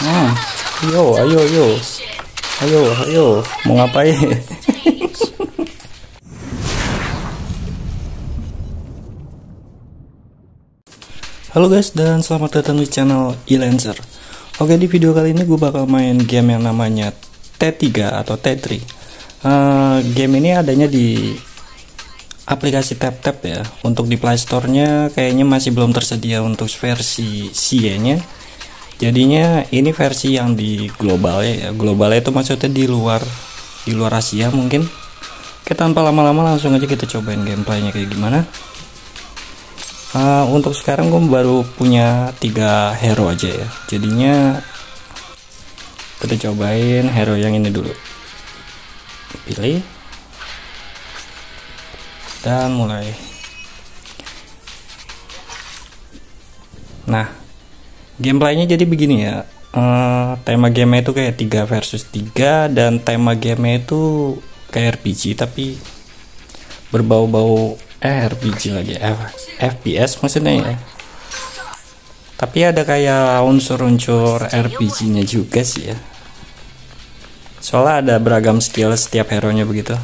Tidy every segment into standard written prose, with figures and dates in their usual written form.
Hmm. Ayo, mau ngapain? Halo guys, dan selamat datang di channel eLancer. Oke, di video kali ini gue bakal main game yang namanya T3 atau T3. Game ini adanya di aplikasi TapTap ya. Untuk di Play Store-nya kayaknya masih belum tersedia untuk versi CE-nya. Jadinya ini versi yang di globalnya ya. Globalnya itu maksudnya di luar Asia mungkin. Oke, tanpa lama-lama langsung aja kita cobain gameplaynya kayak gimana. Untuk sekarang gue baru punya 3 hero aja ya, jadinya kita cobain hero yang ini dulu. Pilih dan mulai. Nah, gameplaynya jadi begini ya. Tema game itu kayak 3 versus 3, dan tema game itu kayak RPG tapi berbau-bau RPG lagi, FPS maksudnya ya. Tapi ada kayak unsur-unsur RPG-nya juga sih ya. Soalnya ada beragam skill setiap hero-nya begitu.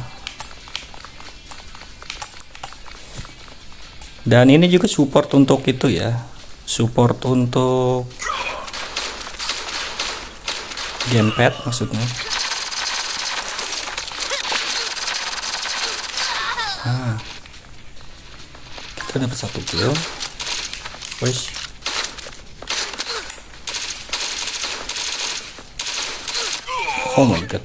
Dan ini juga support untuk itu ya. Support untuk gamepad maksudnya. Kita dapat 1 kill. Wes. Oh my god.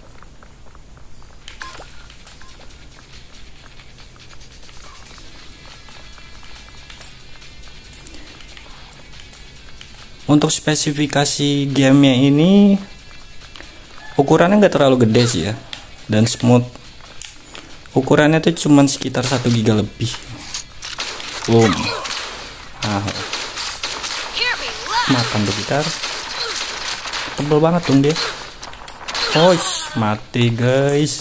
Untuk spesifikasi gamenya ini ukurannya nggak terlalu gede sih ya, dan smooth. Ukurannya tuh cuman sekitar 1 giga lebih. Boom. Makan tuh gitar. Tebel banget dong dia. Mati guys.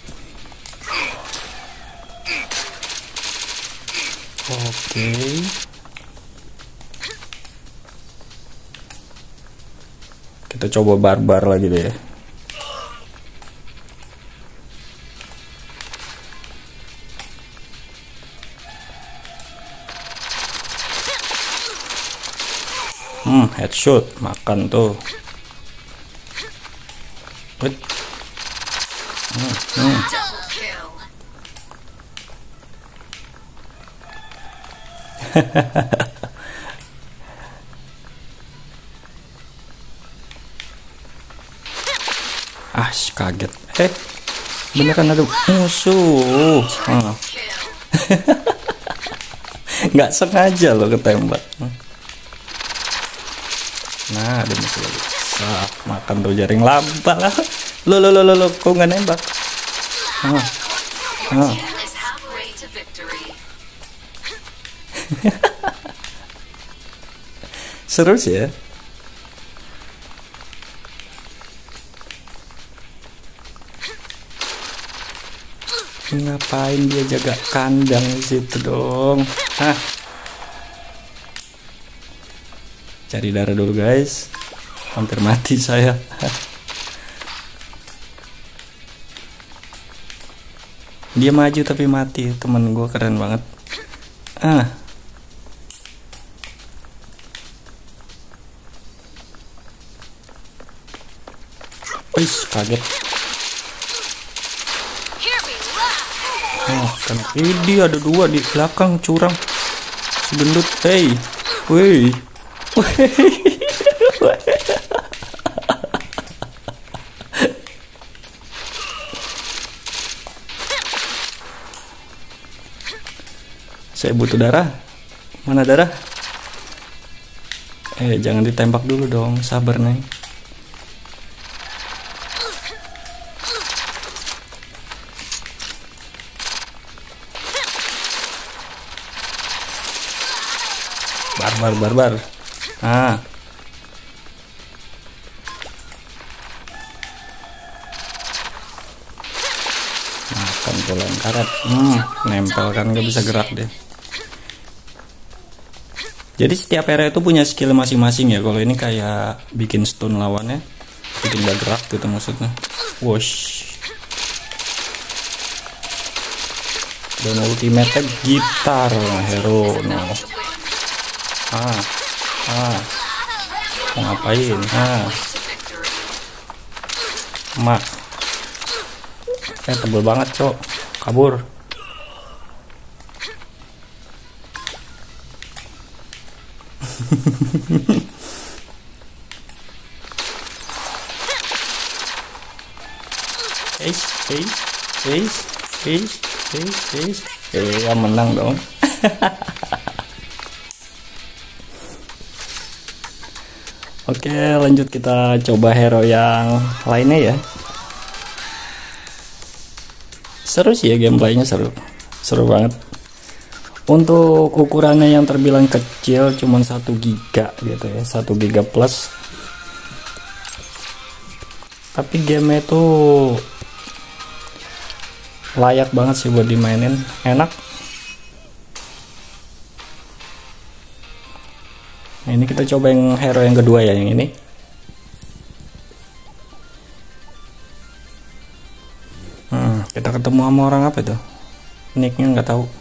Oke. Kita coba barbar lagi deh. Headshot, makan tuh. Kaget. Beneran ada musuh. Nggak sengaja loh ketembak. Nah, ada musuh lagi. Makan tuh jaring laba lah. Lo, kok nggak nembak? Seru sih ya. Ngapain dia jaga kandang di situ dong? Cari darah dulu guys. Hampir mati saya. Dia maju tapi mati. Temen gue keren banget. Kaget. Ini ada 2 di belakang curang. Si gendut. Woi. Saya butuh darah. Mana darah? Jangan ditembak dulu dong, sabar nih. Barbar. Makan bolan karet. Nempel kan, nggak bisa gerak deh. Jadi setiap area itu punya skill masing-masing ya. Kalau ini kayak bikin stun lawannya, bikin gak gerak gitu maksudnya. Wosh. Dan ultimate gitar hero no. Mau ngapain? Mak. Tebel banget, cok. Kabur. Ya menang dong. Oke, lanjut kita coba hero yang lainnya ya. Seru sih ya, gameplaynya seru banget. Untuk ukurannya yang terbilang kecil, cuman 1 giga gitu ya, 1 giga plus. Tapi game itu layak banget sih buat dimainin, enak. Nah, ini kita coba yang hero yang kedua ya, yang ini. Kita ketemu sama orang apa itu? Nicknya nggak tahu.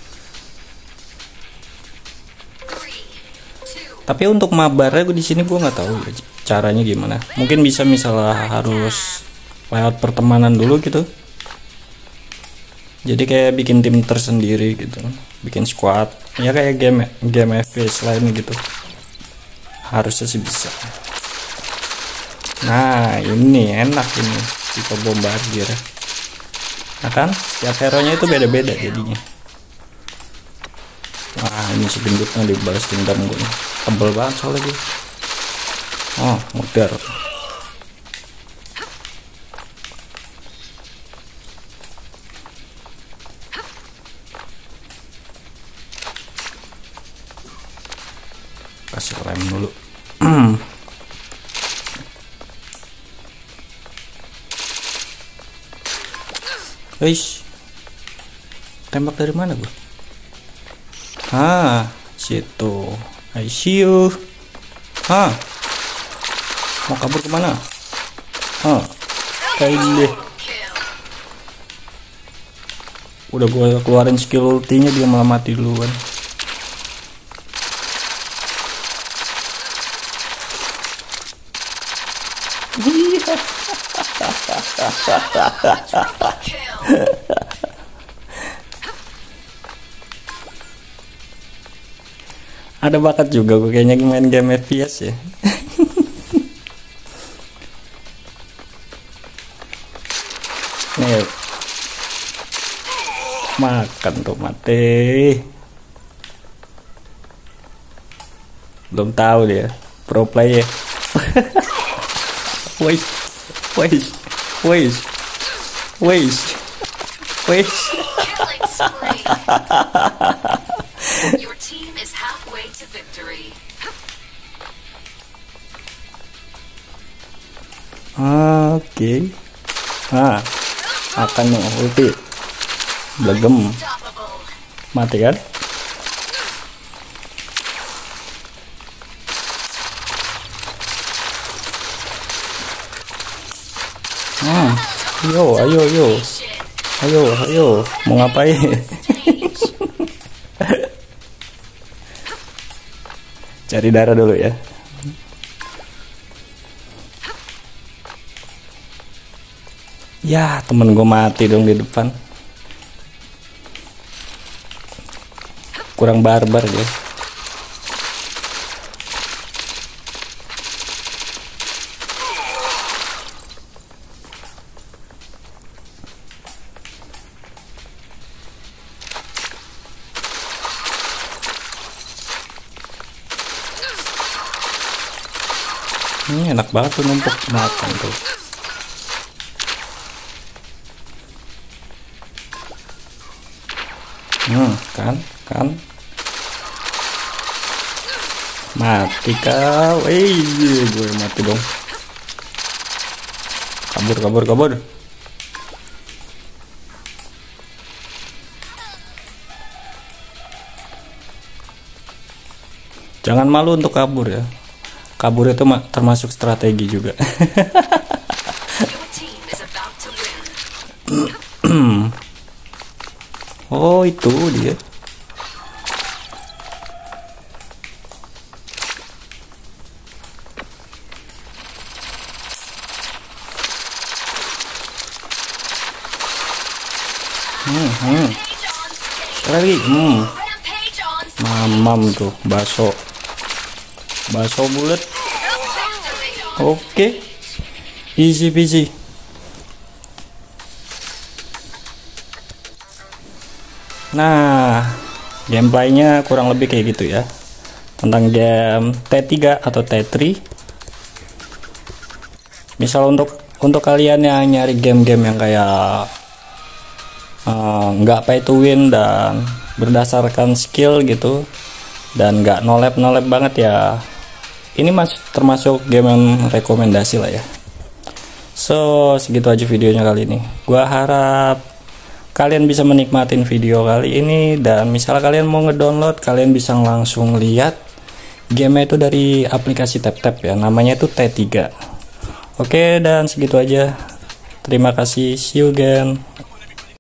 Tapi untuk mabarnya di sini gue nggak tahu caranya gimana. Mungkin bisa misalnya harus lewat pertemanan dulu gitu. Jadi kayak bikin tim tersendiri gitu, bikin squad. Ya kayak game FPS lain gitu. Harusnya sih bisa. Nah ini enak ini tipe bombardir. Nah kan setiap hero nya itu beda-beda jadinya. Wah ini si gendutnya dibalas dendam gue nih. Tebel banget soalnya dia. Oh mudar. Kasih rem dulu. Guys, tembak dari mana gue? Situ. I see you. Mau kabur kemana? Kayak gini. Udah gue keluarin skill ultinya, dia malah mati duluan. Ada bakat juga gue kayaknya main game FPS ya. Nih, makan tuh mati. Belum tahu dia pro player. Wait. Your team is halfway to victory. Oke. Akan dong ulti. Blegem. Mati kan? Ayo, mau ngapain? Cari darah dulu ya. Ya, temen gue mati dong di depan. Kurang barbar dia. Ini enak banget tuh numpuk makan tuh. Kan mati kau. Gue mati dong. Kabur. Jangan malu untuk kabur ya. Kabur itu termasuk strategi juga. Your team is about to win. Oh, itu dia. Sekali lagi. Rampage on Mamam tuh, bakso bulat. Oke, easy peasy. Nah, gameplaynya kurang lebih kayak gitu ya, tentang game T3 atau T3. Misal untuk kalian yang nyari game-game yang kayak nggak pay to win dan berdasarkan skill gitu, dan nggak nolep banget ya, ini termasuk game yang rekomendasi lah ya. So segitu aja videonya kali ini. Gua harap kalian bisa menikmatin video kali ini, dan misalnya kalian mau ngedownload, kalian bisa langsung lihat game itu dari aplikasi TapTap ya, namanya itu T3. Oke, dan segitu aja. Terima kasih, see you again.